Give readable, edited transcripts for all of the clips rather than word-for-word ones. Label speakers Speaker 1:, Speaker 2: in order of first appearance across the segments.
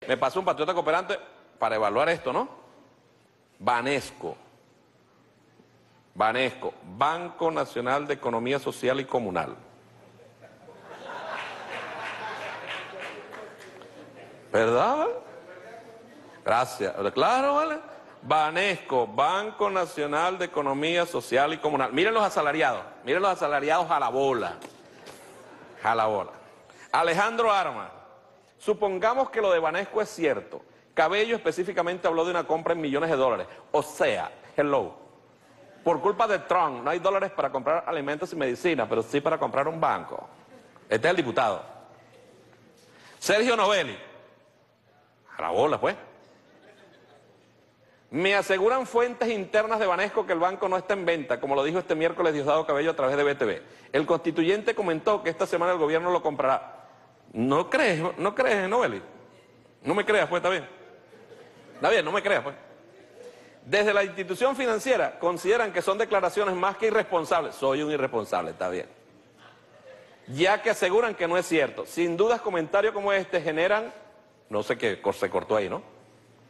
Speaker 1: Me pasó un patriota cooperante para evaluar esto, ¿no? Banesco, Banco Nacional de Economía Social y Comunal. ¿Verdad? Gracias. Claro, ¿vale? Banesco, Banco Nacional de Economía Social y Comunal. Miren los asalariados a la bola. A la bola. Alejandro Armas, supongamos que lo de Banesco es cierto. Cabello específicamente habló de una compra en millones de dólares. O sea, hello, por culpa de Trump no hay dólares para comprar alimentos y medicina, pero sí para comprar un banco. Este es el diputado. Sergio Novelli, a la bola pues. Me aseguran fuentes internas de Banesco que el banco no está en venta, como lo dijo este miércoles Diosdado Cabello a través de BTV. El constituyente comentó que esta semana el gobierno lo comprará. ¿No crees, Novelli? No me creas, pues, está bien. Está bien, no me creas, pues. Desde la institución financiera consideran que son declaraciones más que irresponsables. Soy un irresponsable, está bien. Ya que aseguran que no es cierto. Sin dudas, comentarios como este generan, no sé qué, se cortó ahí, ¿no?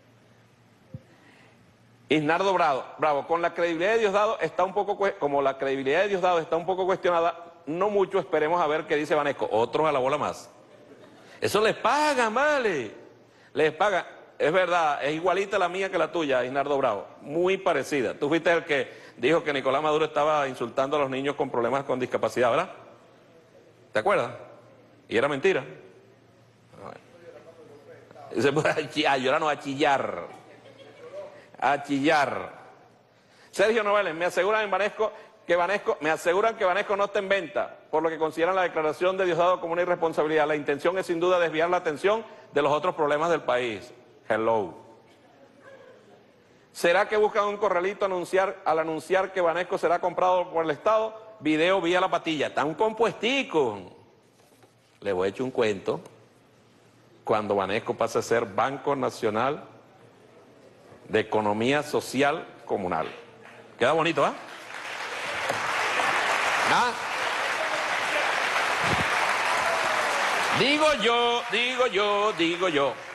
Speaker 1: Isnardo Bravo, con la credibilidad de Diosdado está un poco, como la credibilidad de Diosdado está un poco cuestionada, no mucho, esperemos a ver qué dice Banesco. Otros a la bola más. Eso les pagan, vale. Les pagan. Es verdad, es igualita la mía que la tuya, Isnardo Bravo. Muy parecida. Tú fuiste el que dijo que Nicolás Maduro estaba insultando a los niños con problemas con discapacidad, ¿verdad? ¿Te acuerdas? Y era mentira. Se puede a llorar, no, a chillar. A chillar. Sergio Novelli, me aseguran que Banesco no está en venta, por lo que consideran la declaración de Diosdado como una irresponsabilidad. La intención es sin duda desviar la atención de los otros problemas del país. Hello. ¿Será que buscan un corralito al anunciar que Banesco será comprado por el Estado? Video vía la patilla. Está un compuestico. Le voy a echar un cuento. Cuando Banesco pase a ser Banco Nacional de Economía Social Comunal. Queda bonito, ¿ah? ¿Ah? Digo yo.